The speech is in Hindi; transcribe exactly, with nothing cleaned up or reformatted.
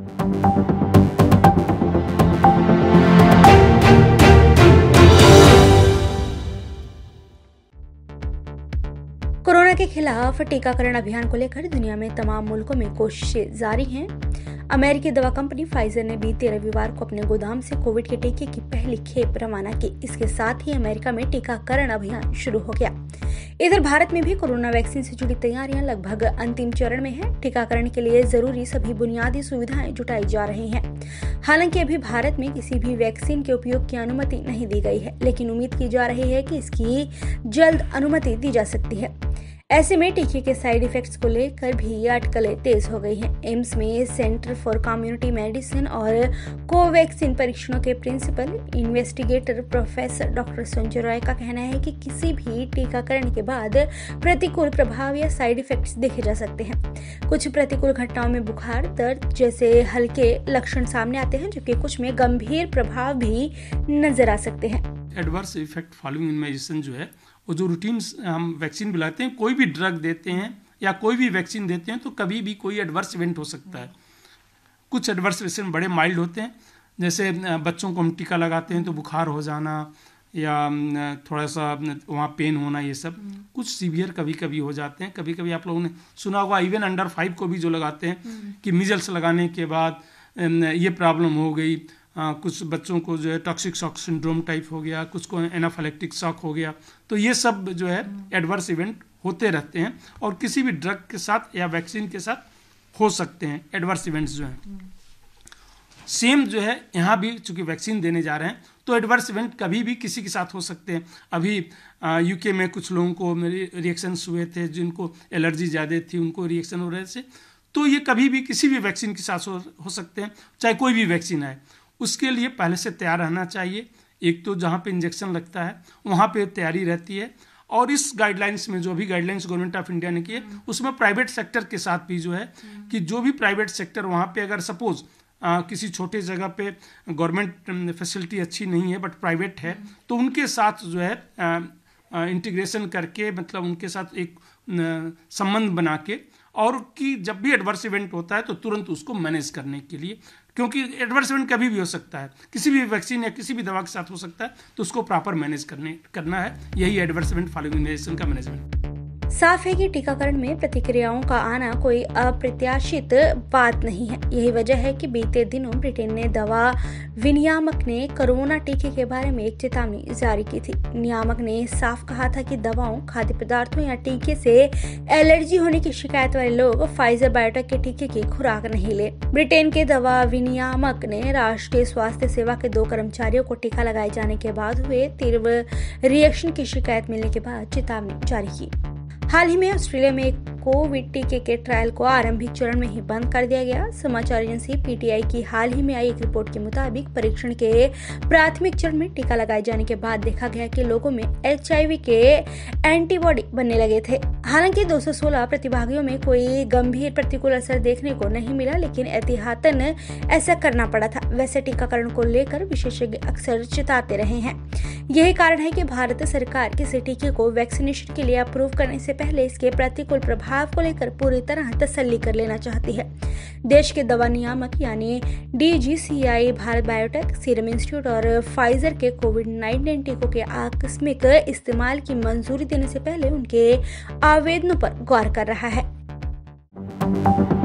कोरोना के खिलाफ टीकाकरण अभियान को लेकर दुनिया में तमाम मुल्कों में कोशिशें जारी हैं। अमेरिकी दवा कंपनी फाइजर ने बीते रविवार को अपने गोदाम से कोविड के टीके की पहली खेप रवाना की। इसके साथ ही अमेरिका में टीकाकरण अभियान शुरू हो गया। इधर भारत में भी कोरोना वैक्सीन से जुड़ी तैयारियां लगभग अंतिम चरण में हैं। टीकाकरण के लिए जरूरी सभी बुनियादी सुविधाएं जुटाई जा रही हैं। हालांकि अभी भारत में किसी भी वैक्सीन के उपयोग की अनुमति नहीं दी गई है, लेकिन उम्मीद की जा रही है कि इसकी जल्द अनुमति दी जा सकती है। ऐसे में टीके के साइड इफेक्ट्स को लेकर भी अटकलें तेज हो गई हैं। एम्स में सेंटर फॉर कम्युनिटी मेडिसिन और कोवैक्सीन परीक्षणों के principal investigator professor doctor Sanjay Rai का कहना है कि किसी भी टीकाकरण के बाद प्रतिकूल प्रभाव या साइड इफेक्ट्स देखे जा सकते हैं। कुछ प्रतिकूल घटनाओं में बुखार, दर्द जैसे हल्के लक्षण सामने आते हैं, जबकि कुछ में गंभीर प्रभाव भी नजर आ सकते हैं। एडवर्स इफेक्ट फॉलोइंग इम्यूनाइजेशन जो है, वो जो रूटीन हम वैक्सीन पिलाते हैं, कोई भी ड्रग देते हैं या कोई भी वैक्सीन देते हैं तो कभी भी कोई एडवर्स इवेंट हो सकता है। कुछ एडवर्स इवेंट बड़े माइल्ड होते हैं, जैसे बच्चों को हम टीका लगाते हैं तो बुखार हो जाना या थोड़ा सा वहाँ पेन होना, ये सब कुछ सीवियर कभी कभी हो जाते हैं। कभी कभी आप लोगों ने सुना होगा इवन अंडर फाइव को भी जो लगाते हैं कि मिजल्स लगाने के बाद ये प्रॉब्लम हो गई। आ, कुछ बच्चों को जो है टॉक्सिक शॉक सिंड्रोम टाइप हो गया, कुछ को एनाफिलेक्टिक शॉक हो गया। तो ये सब जो है एडवर्स इवेंट होते रहते हैं और किसी भी ड्रग के साथ या वैक्सीन के साथ हो सकते हैं एडवर्स इवेंट्स जो हैं। सेम जो है यहाँ भी चूंकि वैक्सीन देने जा रहे हैं तो एडवर्स इवेंट कभी भी किसी के साथ हो सकते हैं। अभी यूके में कुछ लोगों को मेरे रिएक्शंस हुए थे, जिनको एलर्जी ज़्यादा थी उनको रिएक्शन हो रहे थे। तो ये कभी भी किसी भी वैक्सीन के साथ हो, हो सकते हैं, चाहे कोई भी वैक्सीन आए। उसके लिए पहले से तैयार रहना चाहिए। एक तो जहाँ पे इंजेक्शन लगता है वहाँ पे तैयारी रहती है, और इस गाइडलाइंस में जो भी गाइडलाइंस गवर्नमेंट ऑफ इंडिया ने की है उसमें प्राइवेट सेक्टर के साथ भी जो है कि जो भी प्राइवेट सेक्टर वहाँ पे अगर सपोज किसी छोटे जगह पे गवर्नमेंट फैसिलिटी अच्छी नहीं है बट प्राइवेट है, तो उनके साथ जो है इंटीग्रेशन करके, मतलब उनके साथ एक संबंध बना के, और कि जब भी एडवर्स इवेंट होता है तो तुरंत उसको मैनेज करने के लिए, क्योंकि एडवर्स इवेंट कभी भी हो सकता है, किसी भी वैक्सीन या किसी भी दवा के साथ हो सकता है, तो उसको प्रॉपर मैनेज करने करना है। यही एडवर्स इवेंट फॉलोइंग इम्यूनाइजेशन का मैनेजमेंट। साफ है कि टीकाकरण में प्रतिक्रियाओं का आना कोई अप्रत्याशित बात नहीं है। यही वजह है कि बीते दिनों ब्रिटेन ने दवा विनियामक ने कोरोना टीके के बारे में एक चेतावनी जारी की थी। नियामक ने साफ कहा था कि दवाओं, खाद्य पदार्थों या टीके से एलर्जी होने की शिकायत वाले लोग फाइजर बायोटेक के टीके की खुराक नहीं ले। ब्रिटेन के दवा विनियामक ने राष्ट्रीय स्वास्थ्य सेवा के दो कर्मचारियों को टीका लगाए जाने के बाद हुए तीव्र रिएक्शन की शिकायत मिलने के बाद चेतावनी जारी की। हाल ही में ऑस्ट्रेलिया में एक कोविड टीके के ट्रायल को आरंभिक चरण में ही बंद कर दिया गया। समाचार एजेंसी पीटीआई की हाल ही में आई एक रिपोर्ट के मुताबिक परीक्षण के प्राथमिक चरण में टीका लगाए जाने के बाद देखा गया कि लोगों में एचआईवी के एंटीबॉडी बनने लगे थे। हालांकि दो सौ सोलह प्रतिभागियों में कोई गंभीर प्रतिकूल असर देखने को नहीं मिला, लेकिन एहतियातन ऐसा करना पड़ा था। वैसे टीकाकरण को लेकर विशेषज्ञ अक्सर चेताते रहे हैं। यही कारण है कि भारत सरकार किसी टीके को वैक्सीनेशन के लिए अप्रूव करने से पहले इसके प्रतिकूल प्रभाव को लेकर पूरी तरह तसल्ली कर लेना चाहती है। देश के दवा नियामक यानी डीजीसीआई, भारत बायोटेक, सीरम इंस्टीट्यूट और फाइजर के कोविड नाइनटीन टीकों के आकस्मिक इस्तेमाल की मंजूरी देने से पहले उनके आवेदनों पर गौर कर रहा है।